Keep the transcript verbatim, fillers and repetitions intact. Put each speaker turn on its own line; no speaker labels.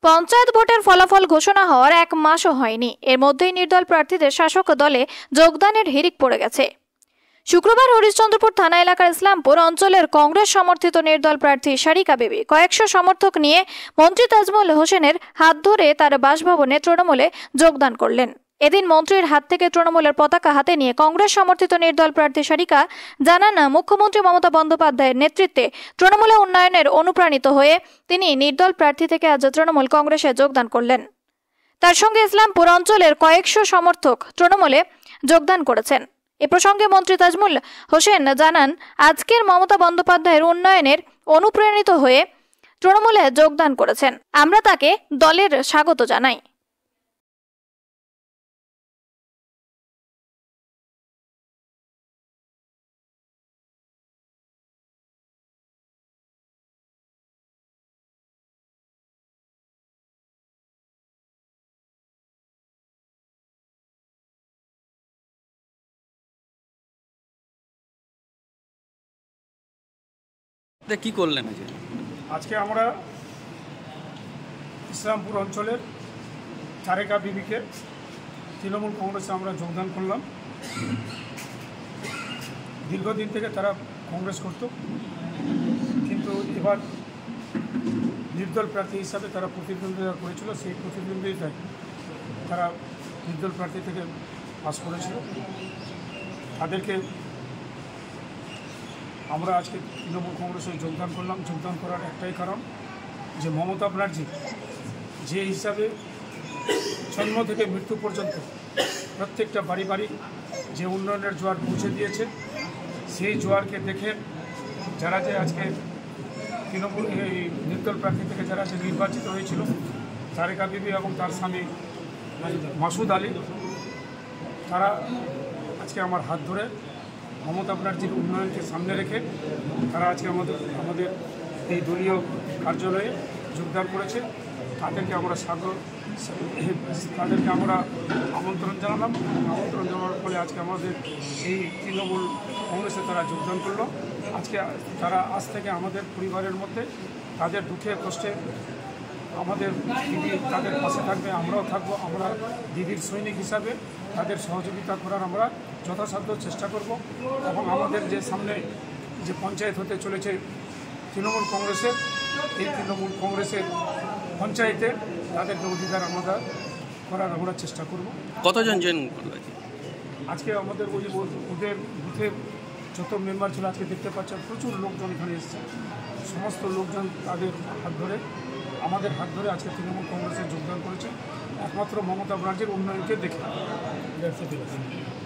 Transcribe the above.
পঞ্চায়েত ভোটের ফলাফল ঘোষণা হওয়ার এক মাসও হয়নি, এর মধ্যেই নির্দল প্রার্থীদের শাসক দলে যোগদানের হিড়িক পড়ে গেছে। শুক্রবার হরিশ্চন্দ্রপুর থানা এলাকার ইসলামপুর অঞ্চলের কংগ্রেস সমর্থিত নির্দল প্রার্থী সারিকা বিবি কয়েকশো সমর্থক নিয়ে মন্ত্রী তাজমল হোসেনের হাত ধরে তার বাসভবনে তৃণমূলে যোগদান করলেন। এদিন মন্ত্রীর হাত থেকে তৃণমূলের পতাকা হাতে নিয়ে কংগ্রেস সমর্থিত নির্দল প্রার্থী সারিকা জানান, মুখ্যমন্ত্রী মমতা বন্দ্যোপাধ্যায়ের নেতৃত্বে তৃণমূলে উন্নয়নের অনুপ্রাণিত হয়ে তিনি নির্দল প্রার্থী থেকে আজ তৃণমূল কংগ্রেসে যোগদান করলেন। তার সঙ্গে ইসলামপুর অঞ্চলের কয়েকশো সমর্থক তৃণমূলে যোগদান করেছেন। এ প্রসঙ্গে মন্ত্রী তাজমল হোসেন জানান, আজকের মমতা বন্দ্যোপাধ্যায়ের উন্নয়নের অনুপ্রাণিত হয়ে তৃণমূলে যোগদান করেছেন, আমরা তাকে দলের স্বাগত জানাই।
কি করলেন
আজকে আমরা ইসলামপুর অঞ্চলের সারিকা বিবিকে তৃণমূল কংগ্রেসে আমরা যোগদান করলাম। দীর্ঘদিন থেকে তারা কংগ্রেস করত, কিন্তু এবার নির্দল প্রার্থী হিসাবে তারা প্রতিদ্বন্দ্বিতা করেছিল। সেই প্রতিদ্বন্দ্বিতায় তারা নির্দল প্রার্থী থেকে পাস করেছিল। তাদেরকে আমরা আজকে তৃণমূল কংগ্রেসে যোগদান করলাম। যোগদান করার একটাই কারণ যে মমতা ব্যানার্জি যে হিসাবে জন্ম থেকে মৃত্যু পর্যন্ত প্রত্যেকটা বাড়ি বাড়ি যে উন্নয়নের জোয়ার পৌঁছে দিয়েছে, সেই জোয়ারকে দেখে যারা যে আজকে তৃণমূল এই নির্দল প্রার্থী থেকে যারা যে নির্বাচিত হয়েছিল, সারিকা বিবি এবং তার স্বামী মাসুদ আলী, তারা আজকে আমার হাত ধরে মমতা ব্যানার্জির উন্নয়নকে সামনে রেখে তারা আজকে আমাদের আমাদের এই দলীয় কার্যালয়ে যোগদান করেছে। তাদেরকে আমরা স্বাগত তাদেরকে আমরা আমন্ত্রণ জানালাম। আমন্ত্রণ জানানোর ফলে আজকে আমাদের এই তৃণমূল কংগ্রেসে তারা যোগদান করলো। আজকে তারা আজ থেকে আমাদের পরিবারের মধ্যে, তাদের দুঃখে কষ্টে আমাদের দিদি তাদের পাশে থাকবে, আমরাও থাকবো। আমরা দিদির সৈনিক হিসাবে তাদের সহযোগিতা করার আমরা যথাসাধ্য চেষ্টা করব এবং আমাদের যে সামনে যে পঞ্চায়েত হতে চলেছে তৃণমূল কংগ্রেসের, এই তৃণমূল কংগ্রেসের পঞ্চায়েতে তাদেরকে অধিকার আমরা করার আমরা চেষ্টা করব।
কতজন জয়েন করবে
আজকে আমাদের ওই ওদের বুথের যত মেম্বার ছিল আজকে দেখতে পাচ্ছেন প্রচুর লোকজন এখানে এসেছে। সমস্ত লোকজন তাদের হাত ধরে আমাদের হাত ধরে আজকে তৃণমূল কংগ্রেসে যোগদান করেছে, একমাত্র মমতা ব্যানার্জির উন্নয়নকে দেখে।